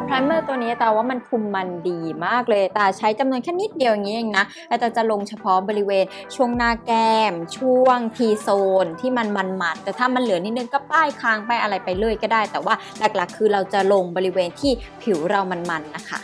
ไพรเมอร์ตัวนี้แต่ว่ามันคุมมันดีมากเลยแต่ใช้จำนวนแค่นิดเดียวอย่างนี้เองนะแต่จะลงเฉพาะบริเวณช่วงหน้าแก้มช่วงทีโซนที่มันมัดแต่ถ้ามันเหลือนิดนึงก็ป้ายคางไปอะไรไปเลยก็ได้แต่ว่าหลักๆคือเราจะลงบริเวณที่ผิวเรามันนะคะ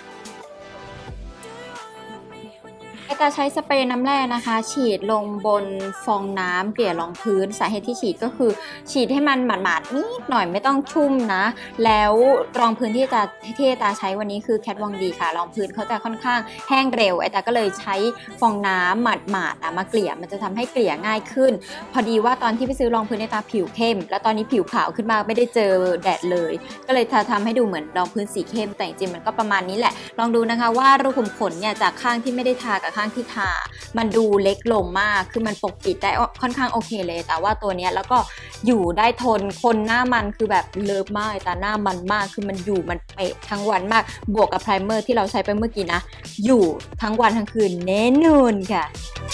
จะใช้สเปรย์น้ำแร่นะคะฉีดลงบนฟองน้ำเกลี่ยรองพื้นสาเหตุที่ฉีดก็คือฉีดให้มันหมาดๆนิดหน่อยไม่ต้องชุ่มนะแล้วรองพื้นที่ตาใช้วันนี้คือแคทวองดีค่ะรองพื้นเขาจะค่อนข้างแห้งเร็วตาก็เลยใช้ฟองน้ำหมาดๆมาเกลี่ยมันจะทำให้เกลี่ยง่ายขึ้นพอดีว่าตอนที่ไปซื้อรองพื้นตาผิวเข้มแล้วตอนนี้ผิวขาวขึ้นมาไม่ได้เจอแดดเลยก็เลยทำให้ดูเหมือนรองพื้นสีเข้มแต่จริงๆมันก็ประมาณนี้แหละลองดูนะคะว่ารูขุมขนเนี่ยจากข้างที่ไม่ได้ทากับข้างที่ทามันดูเล็กลงมากคือมันปกปิดได้ค่อนข้างโอเคเลยแต่ว่าตัวนี้แล้วก็อยู่ได้ทนคนหน้ามันคือแบบเลิฟมากแต่หน้ามันมากคือมันอยู่มันเป๊ะทั้งวันมากบวกกับไพรเมอร์ที่เราใช้ไปเมื่อกี้นะอยู่ทั้งวันทั้งคืนแน่นอนค่ะ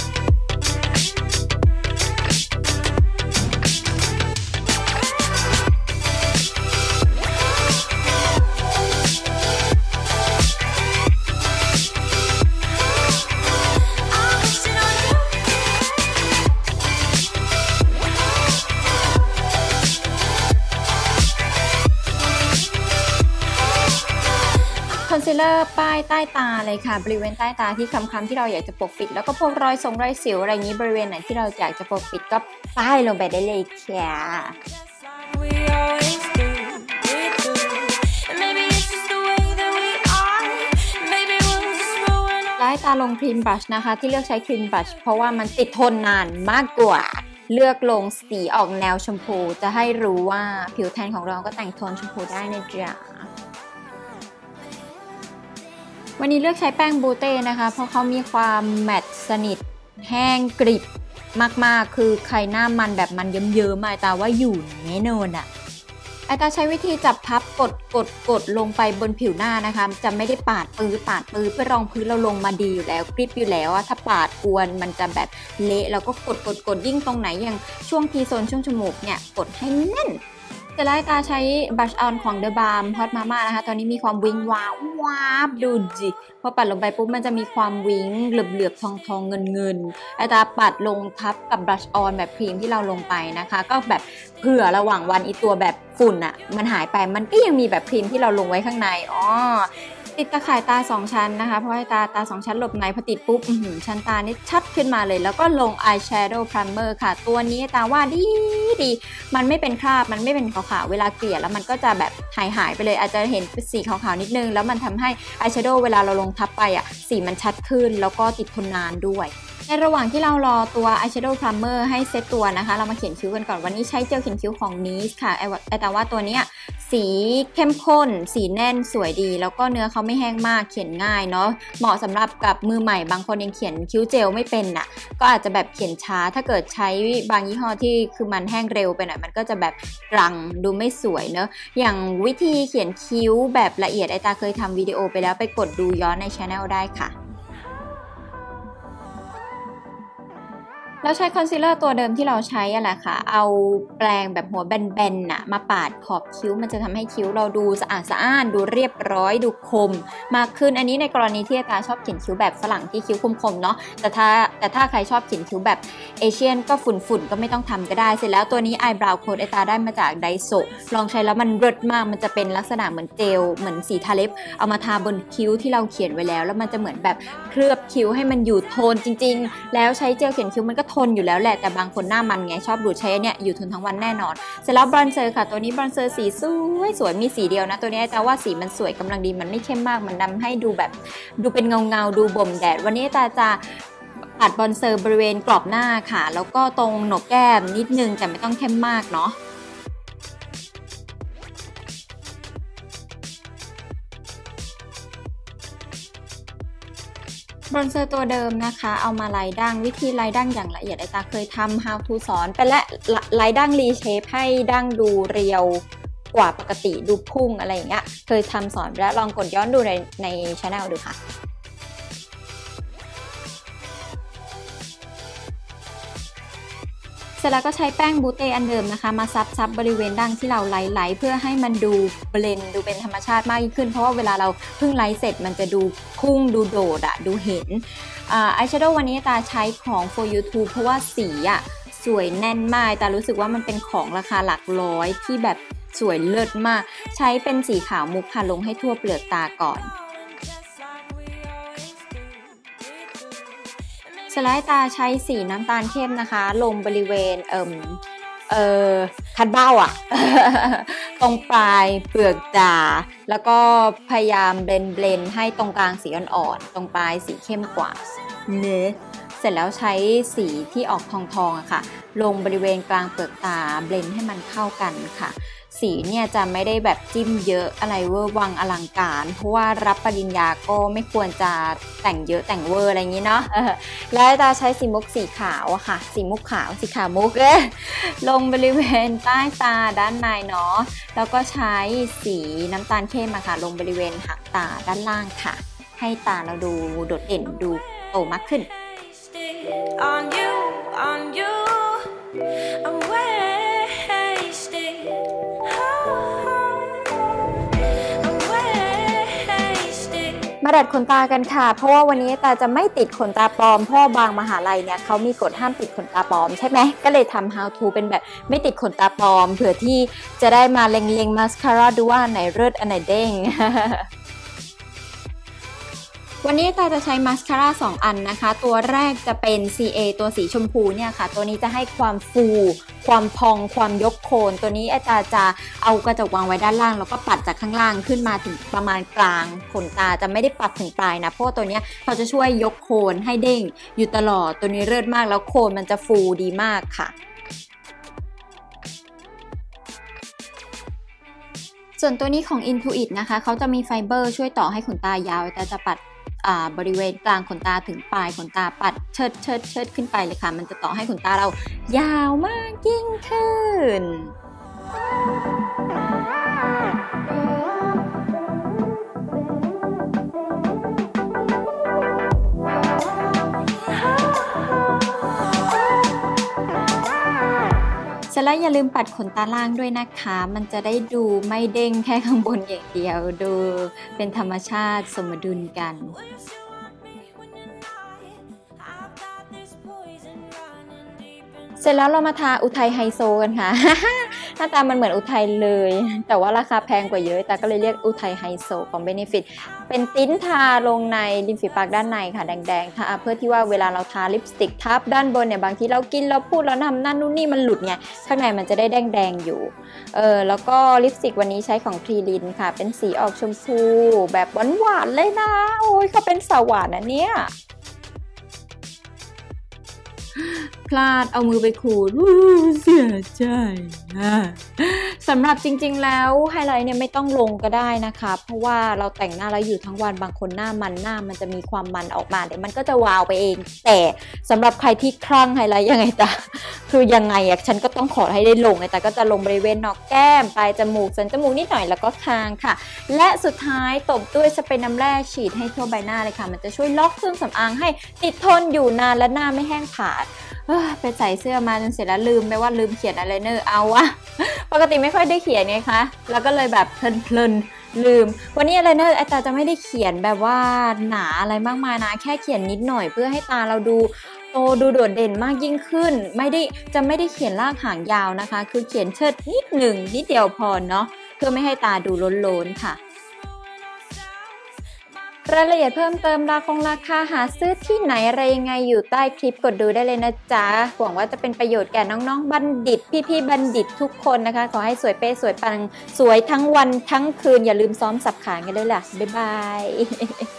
คอนซีลเลอร์ป้ายใต้ตาเลยค่ะบริเวณใต้ตาที่คล้ำๆที่เราอยากจะปกปิดแล้วก็พวกรอยสิวอะไรอย่างนี้บริเวณไหนที่เราอยากจะปกปิดก็ป้ายลงไปได้เลยค่ะใต้ตาลงครีมบลัชนะคะที่เลือกใช้ครีมบลัชเพราะว่ามันติดทนนานมากกว่าเลือกลงสีออกแนวชมพูจะให้รู้ว่าผิวแทนของเราก็แต่งโทนชมพูได้นะจ๊ะวันนี้เลือกใช้แป้งบูเต้นะคะเพราะเขามีความแมตต์สนิทแห้งกริบมากๆคือใครหน้ามันแบบมันเยิ้มๆตาว่าอยู่แน่นอนตาใช้วิธีจับพับกดลงไปบนผิวหน้านะคะจะไม่ได้ปาดปื้อเพื่อรองพื้นเราลงมาดีอยู่แล้วกริบอยู่แล้วถ้าปาดกวนมันจะแบบเละแล้วก็กดยิ่งตรงไหนอย่างช่วงทีโซนช่วงจมูกเนี่ยกดให้แน่นแต่ไล่ตาใช้บัชออนของ The Balm Hot Mama นะคะตอนนี้มีความวิงวาบดูจิพอปัดลงไปปุ๊บมันจะมีความวิงเหลือบทองเงินตาปัดลงทับกับบัชออนแบบครีมที่เราลงไปนะคะก็แบบเผื่อระหว่างวันอีตัวแบบฝุ่นมันหายไปมันก็ยังมีแบบครีมที่เราลงไว้ข้างในติดตาข่ายตา2ชั้นนะคะเพราะให้ตา2ชั้นหลบในพอติดปุ๊บชั้นตานี่ชัดขึ้นมาเลยแล้วก็ลง Eyeshadow Primer ค่ะตัวนี้ตาว่าดีมันไม่เป็นคราบมันไม่เป็นขาวๆเวลาเกลี่ยแล้วมันก็จะแบบหายไปเลยอาจจะเห็นสีขาวๆนิดนึงแล้วมันทำให้ Eyeshadow เวลาเราลงทับไปสีมันชัดขึ้นแล้วก็ติดทนนานด้วยในระหว่างที่เรารอตัว Eyeshadow Primer ให้เซตตัวนะคะเรามาเขียนคิ้วกันก่อนวันนี้ใช้เจลเขียนคิ้วของ NYX ค่ะแต่ว่าตัวนี้สีเข้มข้นสีแน่นสวยดีแล้วก็เนื้อเขาไม่แห้งมากเขียนง่ายเนาะเหมาะสำหรับกับมือใหม่บางคนยังเขียนคิ้วเจลไม่เป็นก็อาจจะแบบเขียนช้าถ้าเกิดใช้บางยี่ห้อที่คือมันแห้งเร็วไปหน่อยมันก็จะแบบรังดูไม่สวยเนอะอย่างวิธีเขียนคิ้วแบบละเอียดตาเคยทำวิดีโอไปแล้วไปกดดูย้อนใน channel ได้ค่ะแล้วใช้คอนซีลเลอร์ตัวเดิมที่เราใช้แหละค่ะเอาแปรงแบบหัวแบนๆมาปาดขอบคิ้วมันจะทำให้คิ้วเราดูสะอาดดูเรียบร้อยดูคมมากขึ้นอันนี้ในกรณีที่ตาชอบเขียนคิ้วแบบฝรั่งที่คิ้วคมๆเนาะแต่ถ้าใครชอบเขียนคิ้วแบบเอเชียนก็ฝุ่นก็ไม่ต้องทำก็ได้เสร็จแล้วตัวนี้ Eyebrow Coat ตาได้มาจากไดโซลองใช้แล้วมันเลิศมากมันจะเป็นลักษณะเหมือนเจลเหมือนสีทาเล็บเอามาทาบนคิ้วที่เราเขียนไว้แล้วมันจะเหมือนแบบเคลือบคิ้วให้มันอยู่โทนจริงๆแล้วใช้เจลเขียนคิ้วมันก็ทนอยู่แล้วแหละแต่บางคนหน้ามันไงชอบดูดใช้เนี่ยอยู่ทนทั้งวันแน่นอนเสร็จแล้วบรอนเซอร์ค่ะตัวนี้บรอนเซอร์สีสวยมีสีเดียวนะตัวนี้แต่ว่าสีมันสวยกำลังดีมันไม่เข้มมากมันทำให้ดูแบบดูเป็นเงาดูบ่มแดดวันนี้ตาจะปัดบรอนเซอร์บริเวณกรอบหน้าค่ะแล้วก็ตรงโหนกแก้มนิดนึงแต่ไม่ต้องเข้มมากเนาะบรอนเซอร์ตัวเดิมนะคะเอามาไล่ดั้งวิธีไล่ดั้งอย่างละเอียดตาเคยทำ how to สอนไปและไล่ดั้งรีเชฟให้ดั้งดูเรียวกว่าปกติดูพุ่งอะไรอย่างเงี้ยเคยทำสอนแล้วลองกดย้อนดูใน channel ดูค่ะ สเสร็จแล้วก็ใช้แป้งบูเต้อันเดิมนะคะมาซับบริเวณดั้งที่เราไล่เพื่อให้มันดูเบลนด์ดูเป็นธรรมชาติมากยิ่งขึ้นเพราะว่าเวลาเราเพิ่งไล่เสร็จมันจะดูพุ่งดูโดดดูเห็นอายแชโดว์วันนี้ตาใช้ของ For You Tube เพราะว่าสีสวยแน่นมากตารู้สึกว่ามันเป็นของราคาหลักร้อยที่แบบสวยเลิศมากใช้เป็นสีขาวมุกค่ะลงให้ทั่วเปลือกตาก่อนสไลด์ตาใช้สีน้ำตาลเข้มนะคะลงบริเวณคัดเบ้าตรงปลายเปลือกตาแล้วก็พยายามเบลนให้ตรงกลางสีอ่อนๆตรงปลายสีเข้มกว่าเนื้อเสร็จแล้วใช้สีที่ออกทองๆค่ะลงบริเวณกลางเปลือกตาเบลนให้มันเข้ากันค่ะสีเนี่ยจะไม่ได้แบบจิ้มเยอะอะไรเวอร์วังอลังการเพราะว่ารับปริญญาก็ไม่ควรจะแต่งเยอะแต่งเวอร์อะไรอย่างนี้เนาะแล้วตาใช้สีมุกสีขาวค่ะสีมุกขาวสีขาวมุกลงบริเวณใต้ตาด้านในเนาะแล้วก็ใช้สีน้ำตาลเข้มค่ะลงบริเวณหางตาด้านล่างค่ะให้ตาเราดูโดดเด่นดูโตมากขึ้นมาดัดขนตากันค่ะเพราะว่าวันนี้ตาจะไม่ติดขนตาปลอมเพราะบางมหาลัยเนี่ยเขามีกฎห้ามติดขนตาปลอมใช่ไหมก็เลยทำ how to เป็นแบบไม่ติดขนตาปลอมเผื่อที่จะได้มาเล็งมาสคาร่าดูว่าไหนเลิศอันไหนเด้ง วันนี้ตาจะใช้มาสคาร่า2อันนะคะตัวแรกจะเป็น CA ตัวสีชมพูเนี่ยค่ะตัวนี้จะให้ความฟูความพองความยกโคนตัวนี้อาจารย์จะเอากระจกวางไว้ด้านล่างแล้วก็ปัดจากข้างล่างขึ้นมาถึงประมาณกลางขนตาจะไม่ได้ปัดถึงปลายนะเพราะตัวนี้เขาจะช่วยยกโคนให้เด้งอยู่ตลอดตัวนี้เลิศมากแล้วโคนมันจะฟูดีมากค่ะส่วนตัวนี้ของ Intuit นะคะเขาจะมีไฟเบอร์ช่วยต่อให้ขนตายาวแต่จะปัดบริเวณกลางขนตาถึงปลายขนตาปัดเชิดขึ้นไปเลยค่ะมันจะต่อให้ขนตาเรายาวมากยิ่งขึ้นเสร็จแล้วอย่าลืมปัดขนตาล่างด้วยนะคะมันจะได้ดูไม่เด้งแค่ข้างบนอย่างเดียวดูเป็นธรรมชาติสมดุลกันเสร็จแล้วเรามาทาอุทัยไฮโซกันค่ะ หน้าตามันเหมือนอุทัยเลยแต่ว่าราคาแพงกว่าเยอะแต่ก็เลยเรียกอุทัยไฮโซของ Benefit เป็นติ้นทาลงในริมฝีปากด้านในค่ะแดงๆทาเพื่อที่ว่าเวลาเราทาลิปสติกทับด้านบนเนี่ยบางทีเรากินเราพูดเราทำนั่นนู่นนี่มันหลุดไงข้างในมันจะได้แดงๆอยู่แล้วก็ลิปสติกวันนี้ใช้ของทรีลินค่ะเป็นสีออกชมพูแบบหวานๆเลยนะโอ้ยเขาเป็นสาวหวานนะเนี่ยพลาดเอามือไปขูดเสียใจสำหรับจริงๆแล้วไฮไลท์เนี่ยไม่ต้องลงก็ได้นะคะเพราะว่าเราแต่งหน้าแล้วอยู่ทั้งวันบางคนหน้ามันจะมีความมันออกมาเดี๋ยวมันก็จะวาวไปเองแต่สำหรับใครที่คลั่งไฮไลท์ยังไงตาคือยังไงฉันก็ต้องขอให้ได้ลงแต่ก็จะลงบริเวณหนอกแก้มปลายจมูกสันจมูกนิดหน่อยแล้วก็คางค่ะและสุดท้ายตบด้วยสเปรย์น้ำแร่ฉีดให้ทั่วใบหน้าเลยค่ะมันจะช่วยล็อกเครื่องสำอางให้ติดทนอยู่นานและหน้าไม่แห้งผาดไปใส่เสื้อมาจนเสร็จแล้วลืมไปว่าลืมเขียนอะไรเนอร์เอาวะปกติไม่ค่อยได้เขียนไงคะแล้วก็เลยแบบเพลินลืมวันนี้อะไรเนอร์ไอตาจะไม่ได้เขียนแบบว่าหนาอะไรมากมายนะแค่เขียนนิดหน่อยเพื่อให้ตาเราดูโตดูโดดเด่นมากยิ่งขึ้นไม่ได้เขียนลากหางยาวนะคะคือเขียนเชิดนิดเดียวพอเนาะเพื่อไม่ให้ตาดูล้นๆค่ะรายละเอียดเพิ่มเติมราคาหาซื้อที่ไหนอะไรยังไงอยู่ใต้คลิปกดดูได้เลยนะจ๊ะหวังว่าจะเป็นประโยชน์แก่น้องๆบัณฑิตพี่ๆบัณฑิตทุกคนนะคะขอให้สวยเป๊ะสวยปังสวยทั้งวันทั้งคืนอย่าลืมซ้อมสับขากันด้วยล่ะบ๊ายบาย